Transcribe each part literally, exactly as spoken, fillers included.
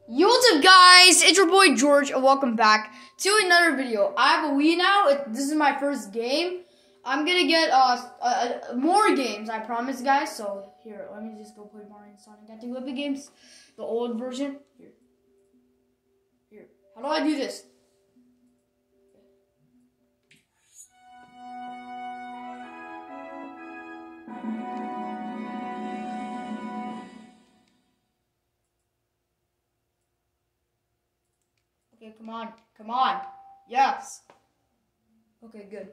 Yo, what's up, guys? It's your boy George, and welcome back to another video. I have a Wii now. It, this is my first game. I'm gonna get uh, uh, uh more games, I promise, guys. So here, let me just go play Mario and Sonic at the Olympic Games, the old version. Here, here. How do I do this? Okay, come on, come on. Yes. Okay, good.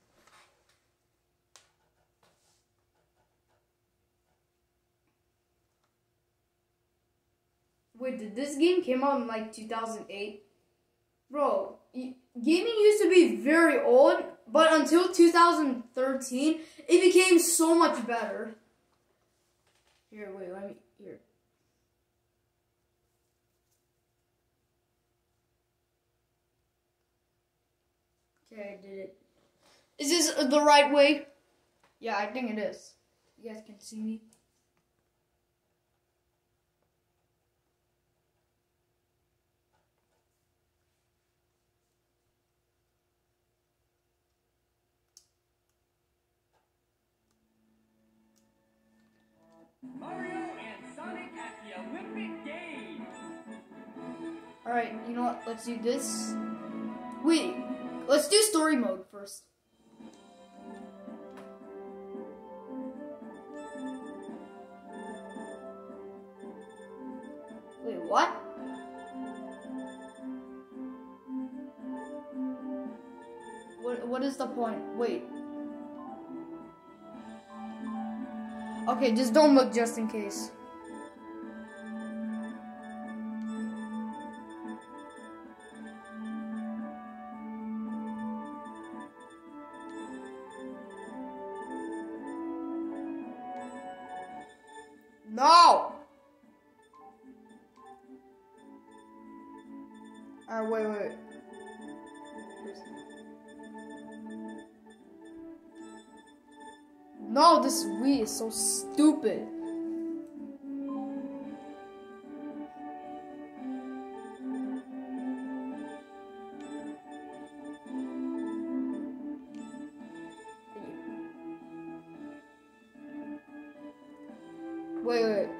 Wait, did this game came out in like two thousand eight? Bro, gaming used to be very old, but until two thousand thirteen, it became so much better. Here, wait, let me, here. Okay, I did it. Is this the right way? Yeah, I think it is. You guys can see me. Mario and Sonic at the Olympic Games. Alright, you know what? Let's do this. Wait, let's do story mode first. Wait, what? What, what is the point? Wait. Okay, just don't look just in case. No! Alright, wait, wait. No, this Wii is so stupid. Wait, wait.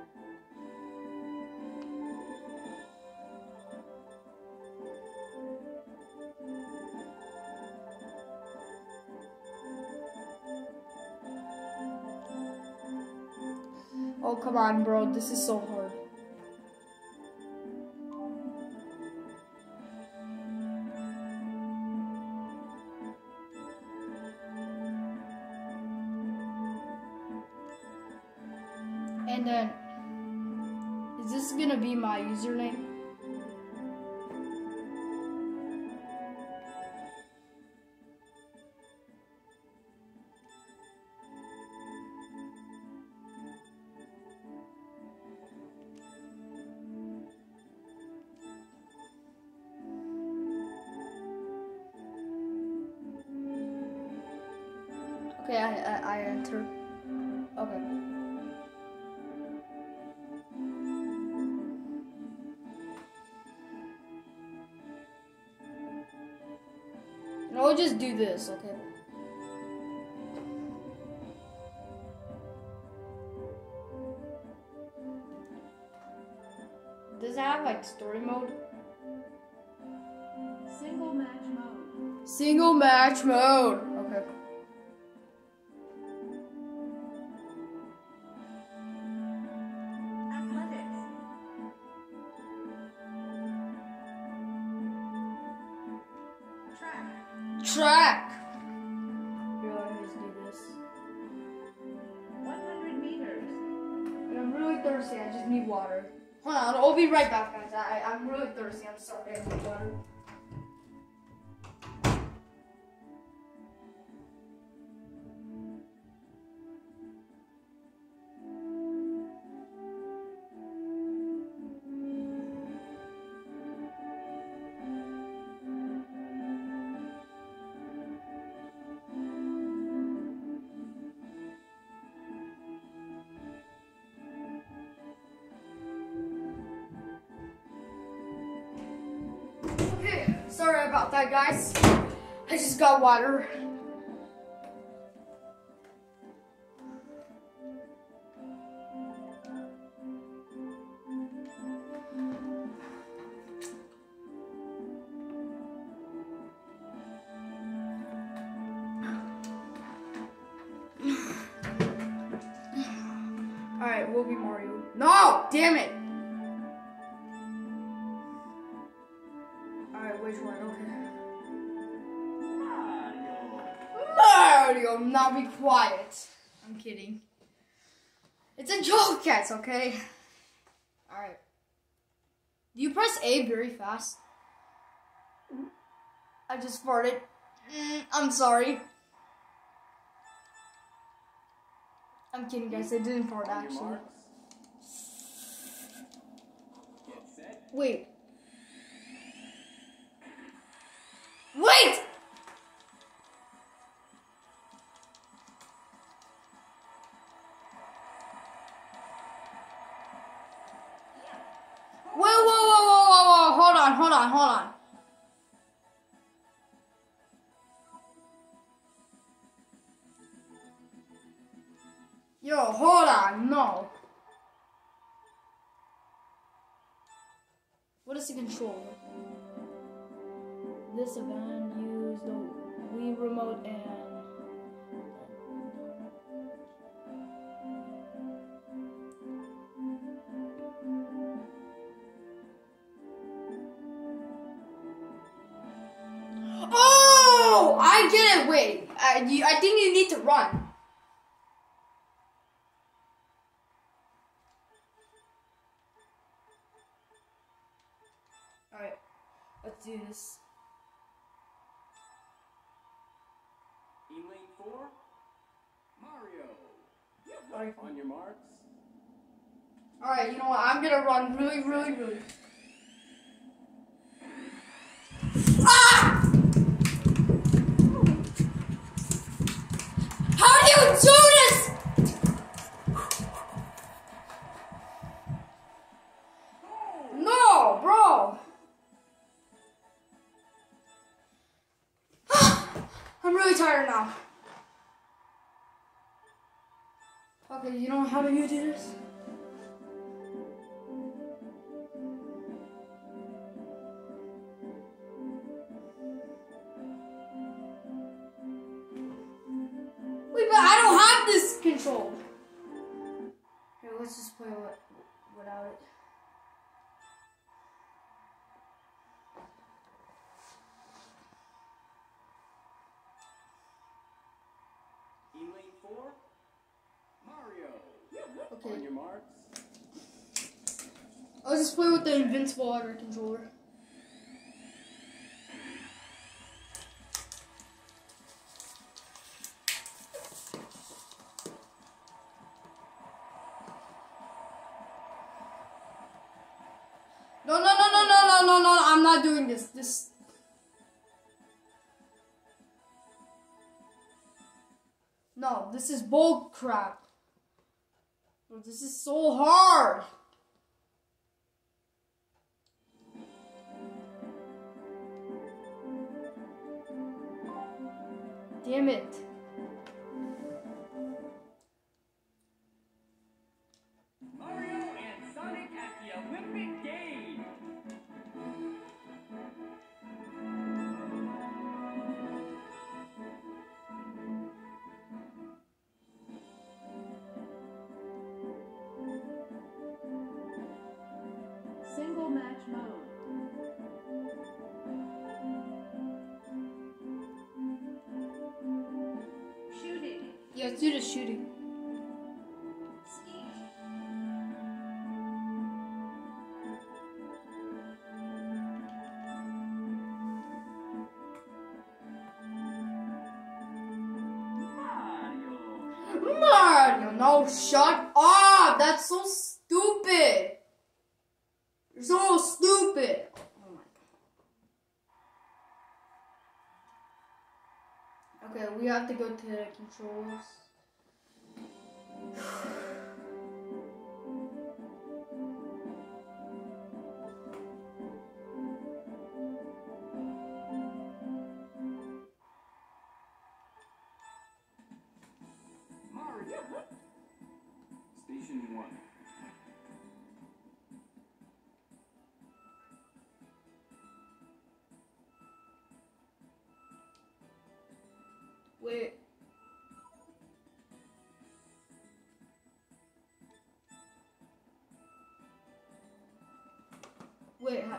Oh, come on, bro. This is so hard. And then, is this gonna be my username? Okay, I, I, I enter. Okay. And I'll just do this, okay? Does it have like story mode? Single match mode. Single match mode. Okay. Athletics. Track. Track. Here, let me just do this. one hundred meters. And I'm really thirsty. I just need water. Hold on, I'll be right back, guys. I, I'm really thirsty. I'm sorry. I need water. Sorry about that, guys. I just got water. Alright, we'll be Mario. No! Damn it! Alright, which one? Okay. Mario! Now be quiet. I'm kidding. It's a joke, guys, okay? Alright. Do you press A very fast? I just farted. Mm, I'm sorry. I'm kidding, guys. I didn't fart, actually. Wait. Wait! Whoa, whoa, whoa, whoa, whoa, whoa. Hold on, hold on, hold on. Yo, hold on, no. What is the controller? This event use the Wii remote and oh, I get it. Wait, I, you, I think you need to run. Alright, let's do this. In lane four, Mario. Alright. On your marks. Alright, you know what? I'm gonna run really, really, really. Ah! How do you do this? No, bro. I'm really tired now. Okay, you know how do you do this? Wait, but I don't have this control. Here, let's just play with, without it. In lane four, Mario. Okay. On your marks. I'll just play with the invincible water controller. No, no, no, no, no, no, no, no, I'm not doing this. This. No, this is bull crap. Bro, this is so hard. Damn it. Mario and Sonic at the Olympic Games. Single match mode. Shooting. Yeah, let's do the shooting. Ski. Mario. Mario, no, shut up. That's so stupid. You're so stupid. Oh my god. Okay, we have to go to the controls. Wait. Wait. How...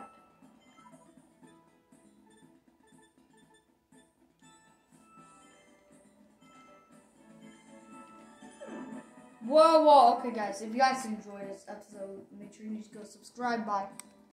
Whoa, whoa. Okay, guys. If you guys enjoyed this episode, make sure you go subscribe. Bye.